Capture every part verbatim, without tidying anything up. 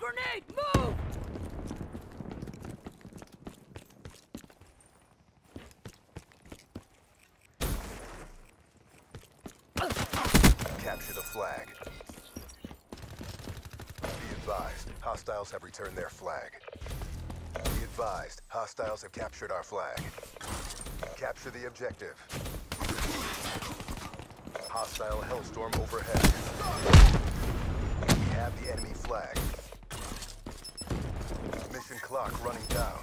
Grenade! Move! Capture the flag. Be advised, hostiles have returned their flag. Be advised, hostiles have captured our flag. Capture the objective. Hostile Hellstorm overhead. We have the enemy flag. Mission clock running down.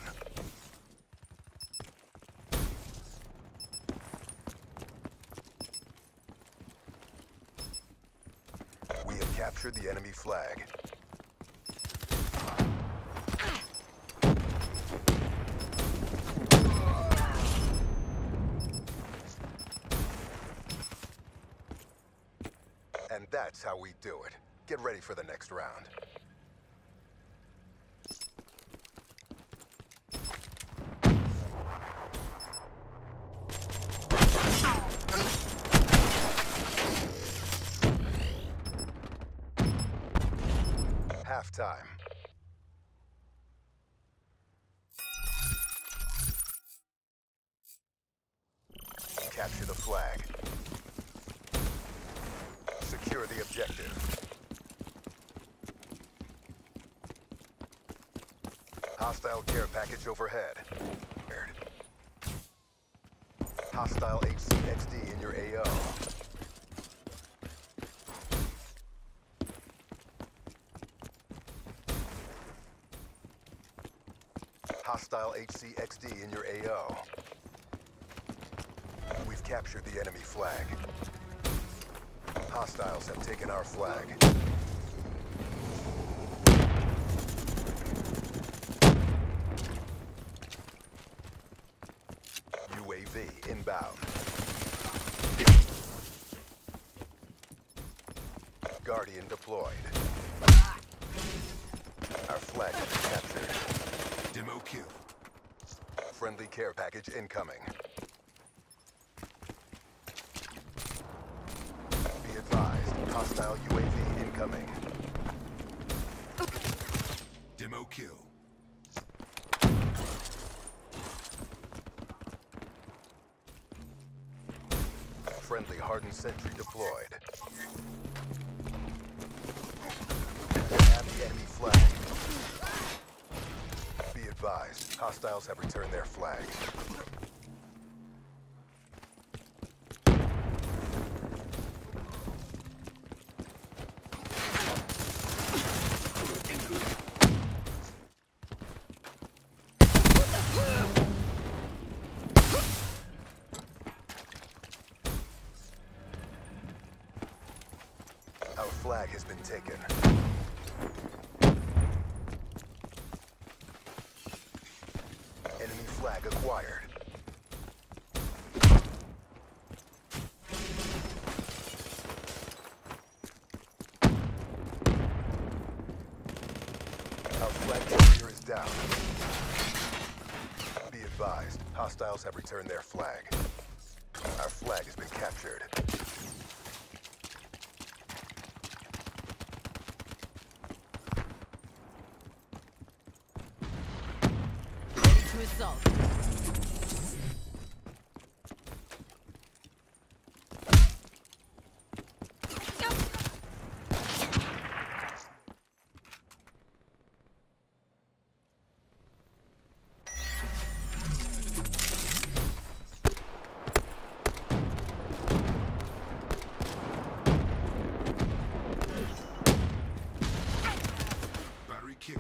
We have captured the enemy flag. And that's how we do it. Get ready for the next round. Halftime. Capture the flag. Secure the objective. Hostile care package overhead. Hostile H C X D in your A O. Hostile H C X D in your A O. We've captured the enemy flag. Hostiles have taken our flag. U A V inbound. Guardian deployed. Our flag has been captured. Demo kill. Friendly care package incoming. Be advised, hostile U A V incoming. Demo kill. Friendly hardened sentry deployed. Have the enemy flag. Be advised, hostiles have returned their flag. Our flag has been taken. Enemy flag acquired. Our flag carrier is down. Be advised, hostiles have returned their flag. Our flag has been captured. Result. Battery kill.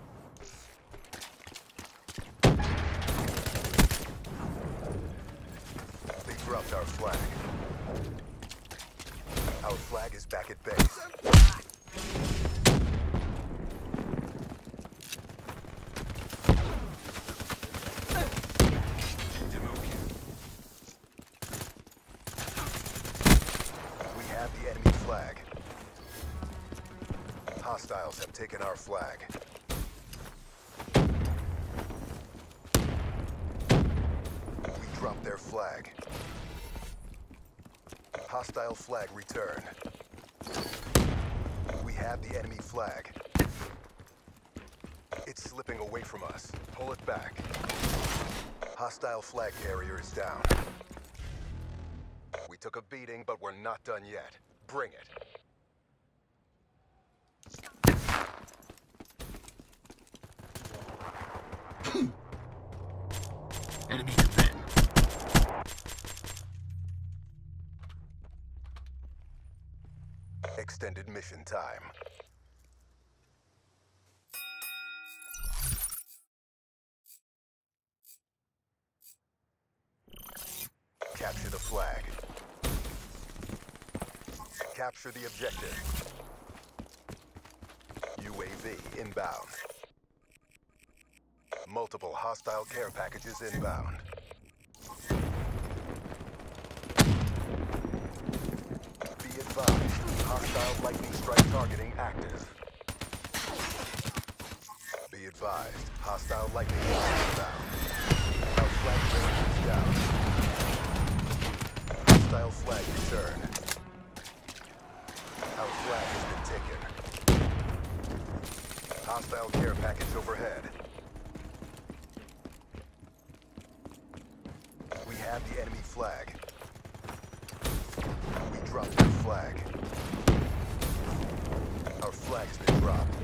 Dropped our flag. Our flag is back at base. Demo kill. We have the enemy flag. Hostiles have taken our flag. We dropped their flag. Hostile flag returned. We have the enemy flag. Hostile flag carrier is down. We took a beating, but we're not done yet. Bring it. Enemy command. Extended mission time. Capture the flag. Capture the objective. U A V inbound. Multiple hostile care packages inbound. Be advised, hostile lightning strike targeting active. Be advised, hostile lightning strike inbound. Our flag range is down. Hostile flag return. Our flag has been taken. Hostile care package overhead. We have the enemy flag. We dropped their flag. Our flag's been dropped.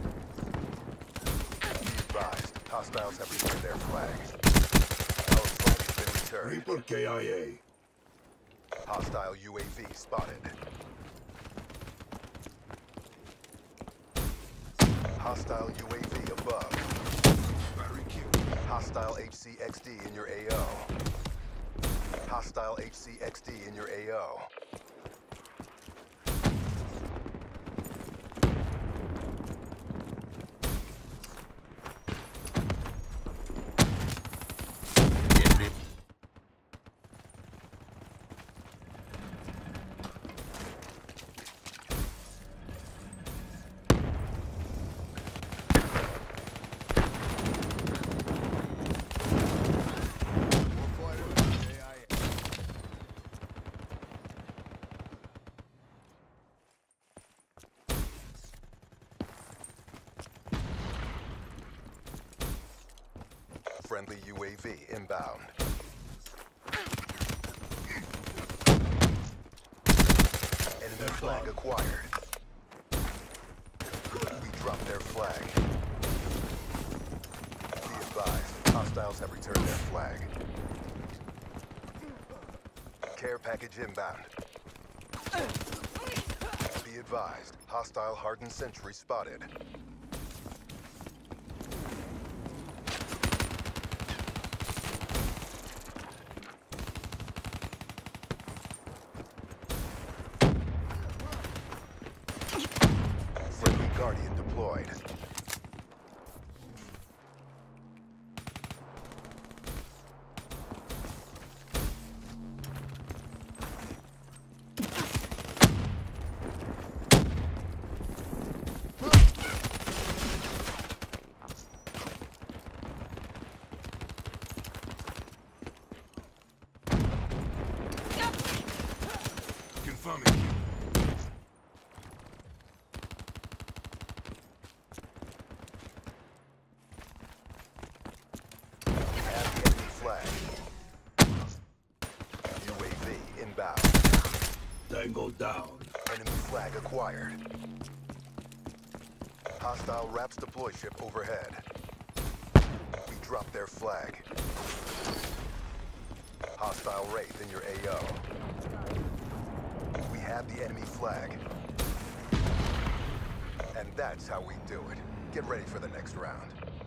Be advised, hostiles have returned their flag. Our flag has been returned. Reaper K I A. Hostile U A V spotted. Hostile U A V above. Hostile H C X D in your A O. Hostile H C X D in your A O. Friendly U A V inbound. Enemy flag acquired. We dropped their flag. Be advised, hostiles have returned their flag. Care package inbound. Be advised, hostile hardened sentry spotted. Friendly Guardian deployed. Confirming you. Flag. U A V inbound. Tango down. Enemy flag acquired. Hostile RAPS deploy ship overhead. We dropped their flag. Hostile Wraith in your A O. We have the enemy flag. And that's how we do it. Get ready for the next round.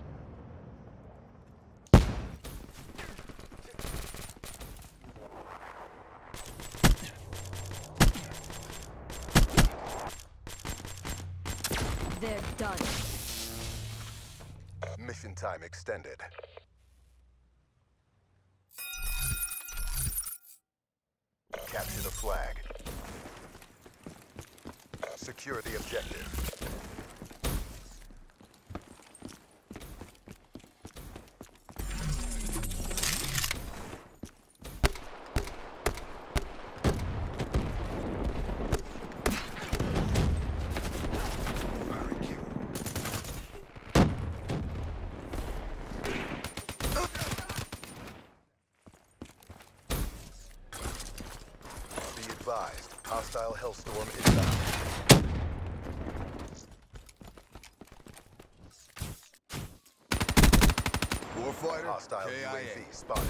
They're done. Mission time extended. Capture the flag. Secure the objective. Hellstorm inbound. Warfighter, Hostile K I A. U A V spotted.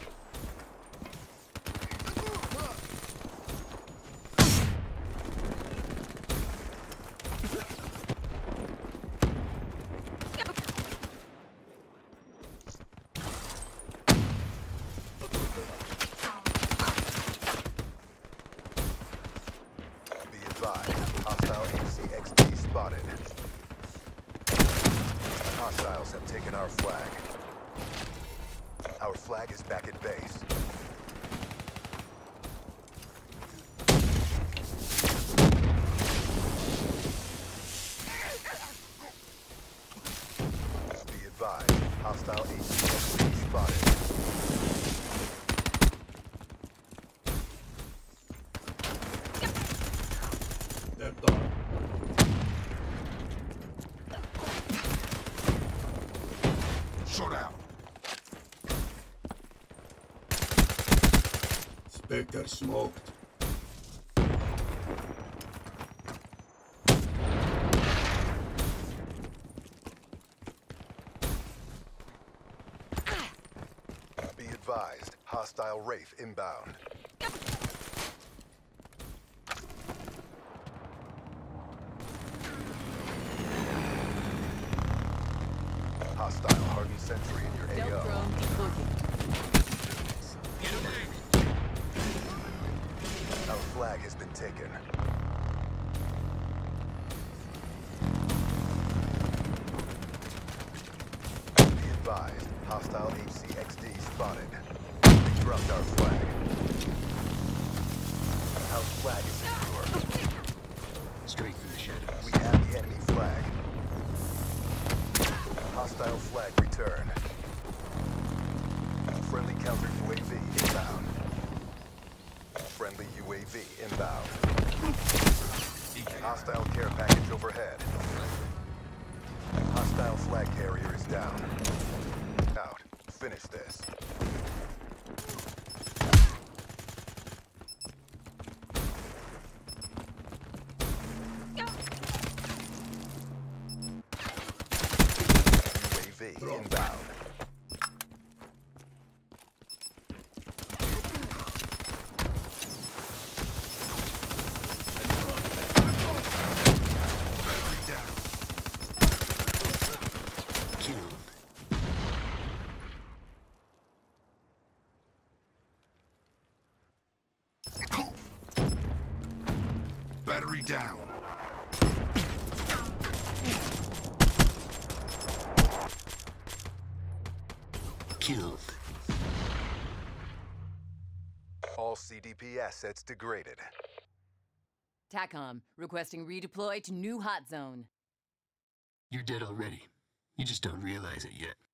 Be advised, hostile H C X D spotted. Hostiles have taken our flag. Our flag is back at base. Be advised, hostile H C X D spotted. Left arm. Shut out. Spectre smoked. Be advised, hostile Wraith inbound. Hostile hardened sentry in your Stealth A O. drone deployed. Our flag has been taken. Be advised, hostile H C X D spotted. They dropped our flag. Our flag is secure. Straight through the shadows. We have the enemy flag. Hostile flag return. Friendly counter U A V inbound. Friendly U A V inbound. Hostile care package overhead. Hostile flag carrier is down. Out. Finish this. U A V inbound. Killed. Battery down. Killed. All C D P assets degraded. TACOM requesting redeploy to new hot zone. You're dead already. You just don't realize it yet.